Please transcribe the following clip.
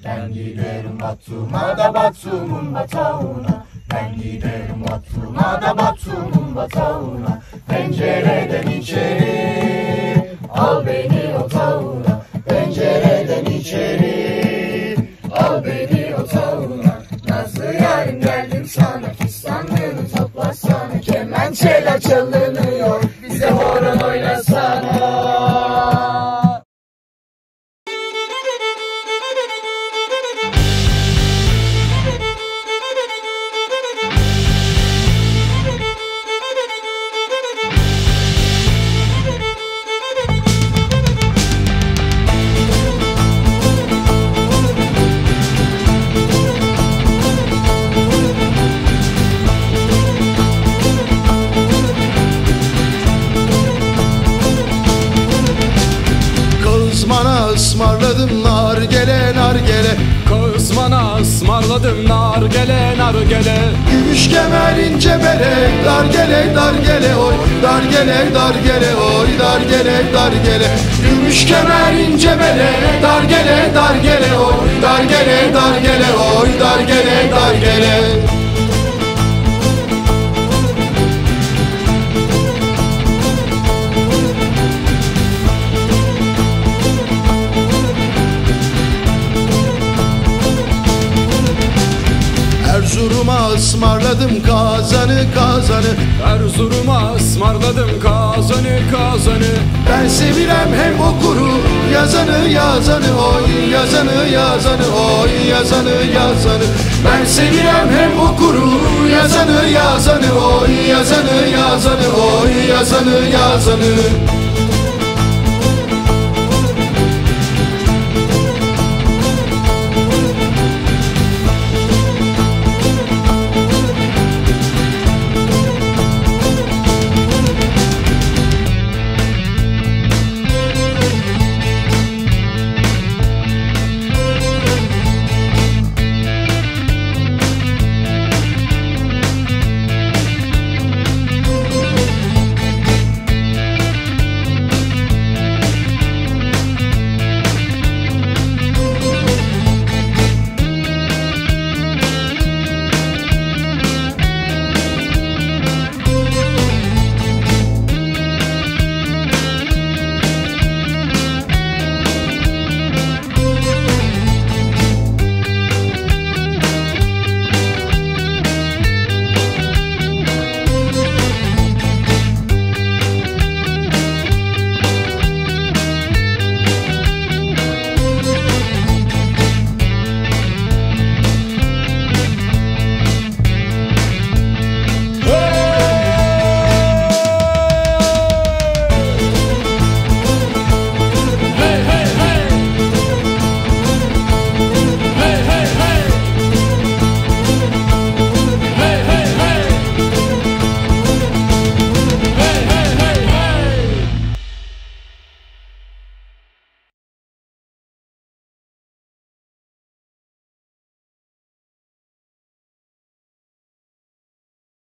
Ben giderim Batum'a da Batum'un batağına. Ben giderim Batum'a da Batum'un batağına. Pencereden içeri al beni otağına. Pencereden içeri al beni otağına. Nazlı yarim geldim sana, fistanlığını toplasana. Kemençeler çalınıyor, bize horon oynasana. Kızmana ısmarladım nargele nargele. Kızmana ısmarladım nargele nargele. Gümüş kemer ince bele, dargele dargele oy, dargele dargele oy, dargele dargele. Gümüş kemer ince bele, dargele dargele oy, dargele dargele oy, dargele dargele. Erzurum'a ısmarladım kazanı kazanı. Erzurum'a ısmarladım kazanı kazanı. Ben sevirem hem okuru yazanı yazanı oy, yazanı yazanı oy, yazanı yazanı. Ben sevirem hem okuru yazanı yazanı oy, yazanı yazanı oy, yazanı yazanı.